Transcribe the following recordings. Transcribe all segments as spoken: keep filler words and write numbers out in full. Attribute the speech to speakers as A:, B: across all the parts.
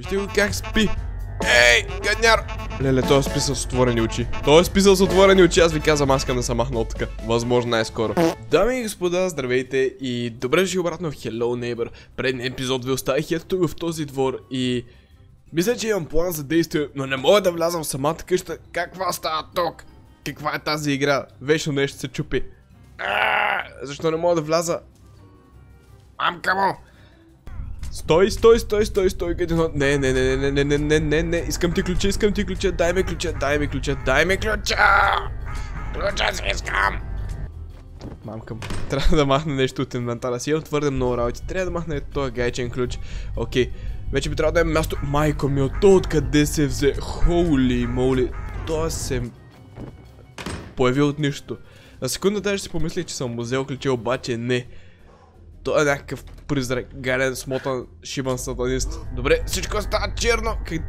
A: Вижте го как спи. Ей, гадняр! Леле, той е списал с отворени очи. Той е списал с отворени очи, аз ви казвам, аз искам да съм махнал така. Възможно най-скоро. Дами и господа, здравейте и добре дошли обратно в Hello Neighbor. Предния епизод ви оставих ето в този двор и... мисля, че имам план за действие, но не мога да влязам в самата къща. Каква става тук? Каква е тази игра? Вечно нещо се чупи. Аааа, защо не мога да вляза? Мамка му! Стой, стой, стой, стой, стой, къде но... Не, не, не, не, не, не, не, не, не, искам ти ключа, искам ти ключа, дай ми ключа, дай ми ключа, дай ми ключа! Ключа си искам! Мамка му, трябва да махна нещо от инвентара си, имам твърде много работи, трябва да махна този гайчен ключ. Окей, вече би трябвало да имам място. Майко ми, от то откъде се взе? Хоули моли, той се появи от нищо. На секунда даже си помислих, че съм му взел ключе, обаче не. Той е някакъв призрак, гален, смотан, шибан сатанист. Добре, всичко става черно. Как...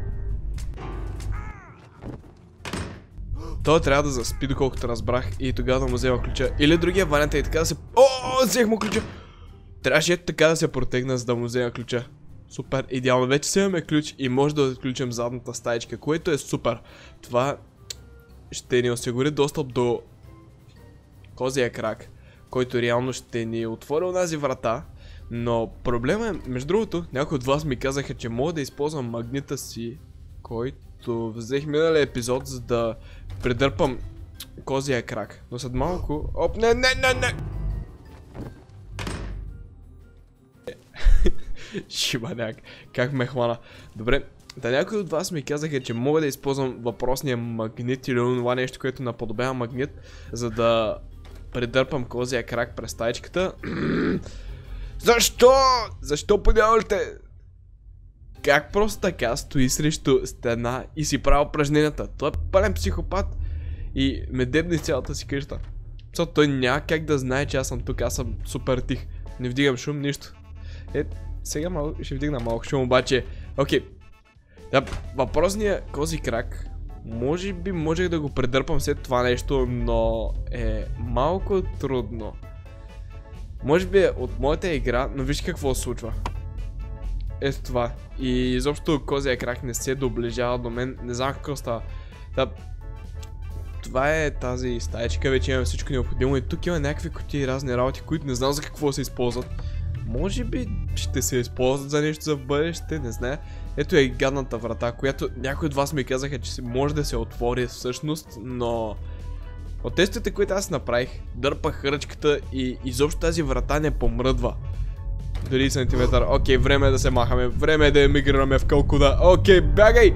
A: той трябва да заспи, доколкото разбрах, и тогава да му взема ключа. Или другия вариант е и така да се... О, взех му ключа! Трябваше ето така да се протегна, за да му взема ключа. Супер, идеално. Вече си имаме ключ и може да отключим задната стаечка, което е супер. Това ще ни осигури достъп до козия крак, който реално ще ни отвори онази врата. Но проблема е, между другото, някои от вас ми казаха, че мога да използвам магнита си, който взех миналия епизод, за да придърпам козия крак. Но след малко... Оп, не, не, не, не! Шибаняк, как ме хвана. Добре, да, някои от вас ми казаха, че мога да използвам въпросния магнит или това нещо, което наподобява магнит, за да придърпам козия крак през стаечката. Защо? Защо подявалите? Как просто така стои срещу стена и си прави упражненията? Той е пълен психопат и ме дебне цялата си къща. Защото той няма как да знае, че аз съм тук, аз съм супер тих. Не вдигам шум, нищо. Е, сега малко, ще вдигна малко шум, обаче... Окей. Да, въпросният кози крак, може би можех да го придърпам след това нещо, но е малко трудно. Може би е от моята игра, но виж какво се случва. Ето това. И изобщо козия крак не се доближава до мен, не знам какво става. Да, това е тази стаечка, вече имаме всичко необходимо и тук има някакви кутии и разни работи, които не знам за какво се използват. Може би ще се използват за нещо за в бъдеще, не знае. Ето е гадната врата, която някои от вас ми казаха, че може да се отвори всъщност, но... от тестите, които аз направих, дърпах хръчката и изобщо тази врата не помръдва. Дори сантиметър. Окей, време е да се махаме, време е да емигрираме в Калкуда. Окей, бягай!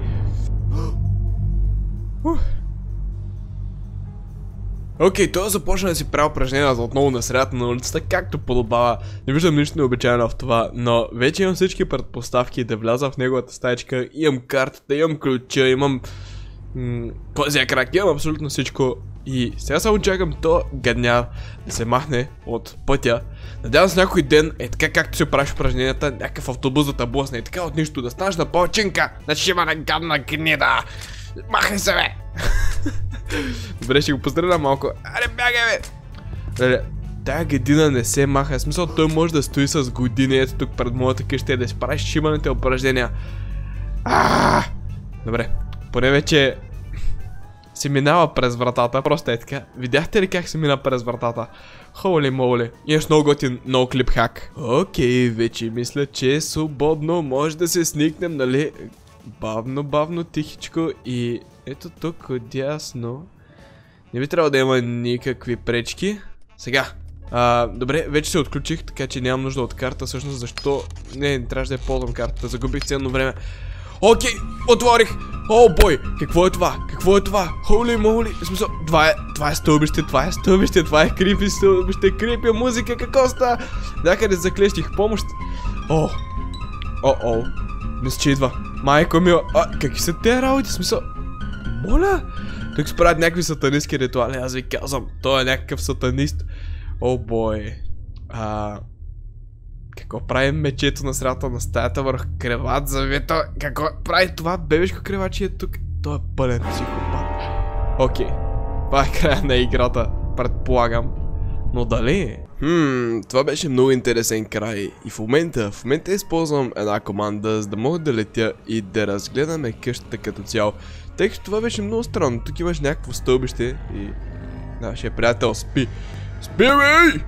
A: Окей, okay, той започна да си прави упражненията отново на средата на улицата, както подобава. Не виждам нищо необичайно в това, но вече имам всички предпоставки да вляза в неговата стаечка. Имам картата, имам ключа, имам... козия крак, имам абсолютно всичко. И сега само чакам то гадняр да се махне от пътя. Надявам се някой ден, е така както си правиш упражненията, някакъв автобус да те блъсне и така от нищо да станеш на палчинка, на шибана гадна гнида. Махай се, бе! Добре, ще го поздравя малко. Аре, бягай, бе! Леле, тая гадина не се маха. В смисъл, той може да стои с години ето тук пред моята къща и да си правиш шибаните упражнения. Аааа! Добре, поне вече се минава през вратата. Просто е така. Видяхте ли как се мина през вратата? Холи моли. Имаш много готин ноуклип хак. Окей, вече мисля, че е свободно. Може да се сникнем, нали? Бавно, бавно, тихичко и ето тук отдясно. Не би трябвало да има никакви пречки. Сега. А, добре, вече се отключих, така че нямам нужда от карта. Всъщност защо... Не, не трябваше да я ползвам картата. Загубих ценно време. Окей, отворих. О, бой, какво е това? Какво е това? Холи моли. В смисъл, това е, това е стълбище, това е стълбище, това е крипи стълбище, крипи музика, какво става? Някъде заклещих помощ. О, о, о. Мисля, че идва. Майко мила. А, какви са тези работи? Смисъл? Моля? Тук се правят някакви сатанистки ритуали. Аз ви казвам. Той е някакъв сатанист. О, бой. А... какво прави мечето на средата на стаята върху креват завито? Какво прави това бебешко креваче е тук? Той е пълен психопат. Окей. Това е края на играта. Предполагам. Но дали? Хм, това беше много интересен край. И в момента, в момента използвам една команда, за да мога да летя и да разгледаме къщата като цяло. Тъй като това беше много странно. Тук имаш някакво стълбище и нашия приятел спи. Спи, бей!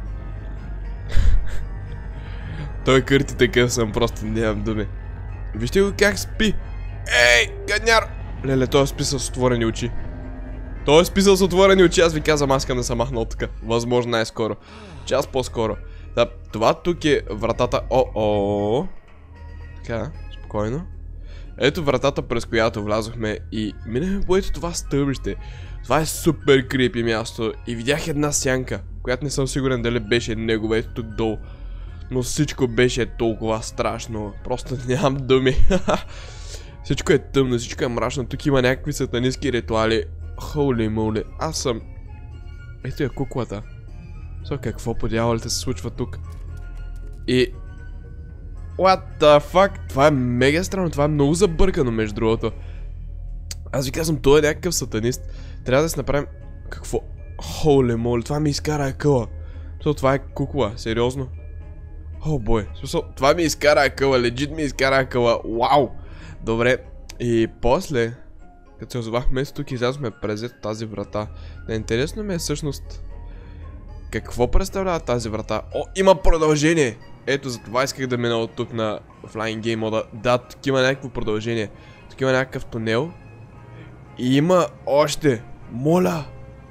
A: Той кърти такъв съм, просто нямам думи. Вижте го как спи. Ей, гадняр! Леле, той е списал с отворени очи. Той е списал с отворени очи, аз ви казвам, аз искам да се махна от тук. Възможно най-скоро. Час по-скоро. Да, това тук е вратата. О-о. Така, спокойно. Ето вратата, през която влязохме и минахме по ето това стълбище. Това е супер крипи място и видях една сянка, която не съм сигурен дали беше негова, ето тук долу. Но всичко беше толкова страшно. Просто нямам думи. Всичко е тъмно, всичко е мрачно. Тук има някакви сатанистки ритуали. Холи моли, аз съм... Ето е куклата. So, какво по дяволите се случва тук? И... What the fuck? Това е мега странно, това е много забъркано между другото. Аз ви казвам, той е някакъв сатанист. Трябва да си направим... Какво? Холи моли, това ми изкара акъла. So, това е кукла, сериозно? О, бой, смисъл, това ми изкара акъла, легит ми изкара акъла, вау! Добре, и после, като се озовахме тук, излязохме през ето тази врата. Да, интересно ми е всъщност, какво представлява тази врата? О, има продължение! Ето, за това исках да мина от тук на Flying Game мода. Да, тук има някакво продължение. Тук има някакъв тунел. И има още. Моля!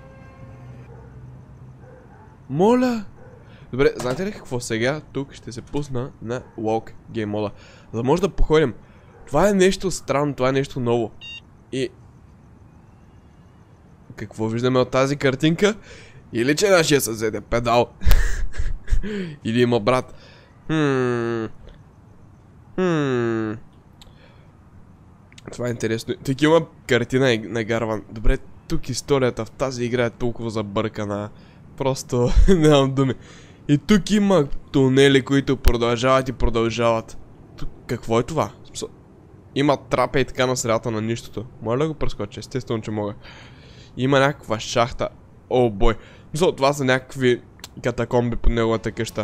A: Моля! Добре, знаете ли какво сега? Тук ще се пусна на Walk Game мода. За да може да походим. Това е нещо странно, това е нещо ново. И... Какво виждаме от тази картинка? Или че нашия съсед е педал? Или има брат? Хм... Хм... Това е интересно. Тук има картина на Гарван. Добре, тук историята в тази игра е толкова забъркана. Просто нямам думи. И тук има тунели, които продължават и продължават. Тук, какво е това? Има трапа и така на средата на нищото. Моля да го прескоча? Естествено, че мога. Има някаква шахта. О, бой. Мисля, това са някакви катакомби под неговата къща.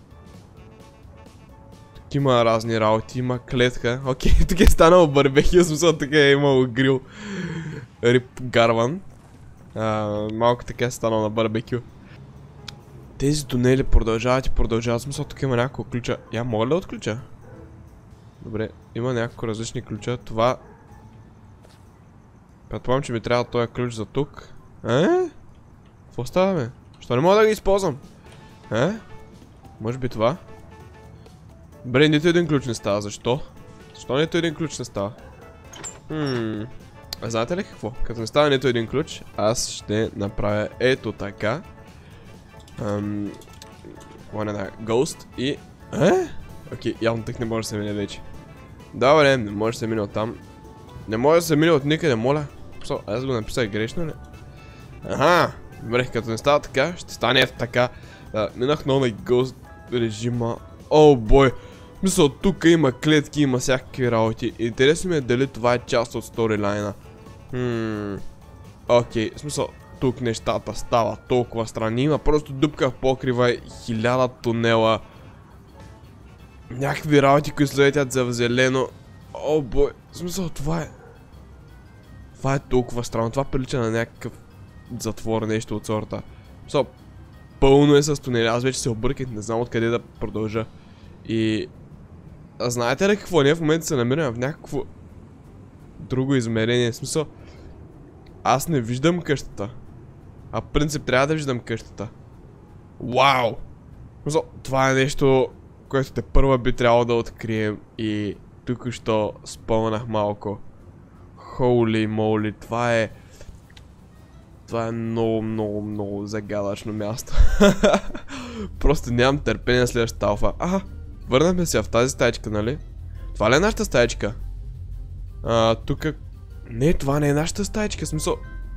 A: Тук има разни работи, има клетка. Окей, тук е станало барбекю, смисъл, тук е имало грил. Рип Гарван. А, малко така е станало на барбекю. Тези тунели продължават и продължават. Смисъл, тук има някакво ключа. Я мога ли да отключа? Добре, има някакво различни ключа. Това... Предполагам, че ми трябва този ключ за тук. Е? Какво става, бе? Що не мога да ги използвам? Е? Може би това? Добре, нито един ключ не става. Защо? Защо нито един ключ не става? Хм... А знаете ли какво? Като не става нито един ключ, аз ще направя ето така. Ам... One and a ghost и... Е? Окей, явно тък не може да се мине вече. Добре, не може да се мине от там. Не може да се мине от никъде, моля. Аз го написах грешно, не? Аха! Добре, като не става така, ще стане ето така. Да, минах много на Ghost режима. О, бой! Мисля, тук има клетки, има всякакви работи. Интересно ми е дали това е част от сторилайна. Хм... Окей, в смисъл, тук нещата стават толкова странни. Има просто дупка в покрива и хиляда тунела. Някакви работи, които слетят за зелено. О, бой! В смисъл, това е... Това е толкова странно. Това прилича на някакъв затвор, нещо от сорта. So, пълно е с тунели. Аз вече се обърках, не знам откъде да продължа. И... А знаете ли какво? Ние в момента се намираме в някакво... друго измерение. В смисъл... Аз не виждам къщата. А в принцип трябва да виждам къщата. Вау! В смисъл, това е нещо, което те първа би трябвало да открием. И... тук що спомнах малко. Holy moly, това е... Това е много, много, много загадъчно място. Просто нямам търпение на следващата алфа. Аха, върнахме се в тази стаечка, нали? Това ли е нашата стаечка? А, тук... Не, това не е нашата стаечка, смисъл...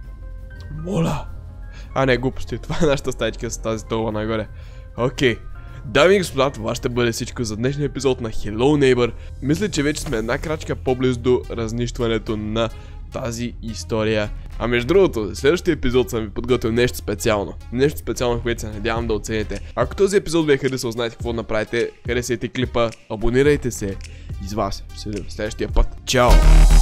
A: Моля! А, не, глупости, това е нашата стаечка с тази толва нагоре. Окей. Дами и господа, това ще бъде всичко за днешния епизод на Hello Neighbor. Мисля, че вече сме една крачка по-близо до разнищването на тази история. А между другото, в следващия епизод съм ви подготвил нещо специално. Нещо специално, което се надявам да оцените. Ако този епизод ви е харесал, знаете какво да направите. Харесайте клипа, абонирайте се. И с вас се видим в следващия път. Чао!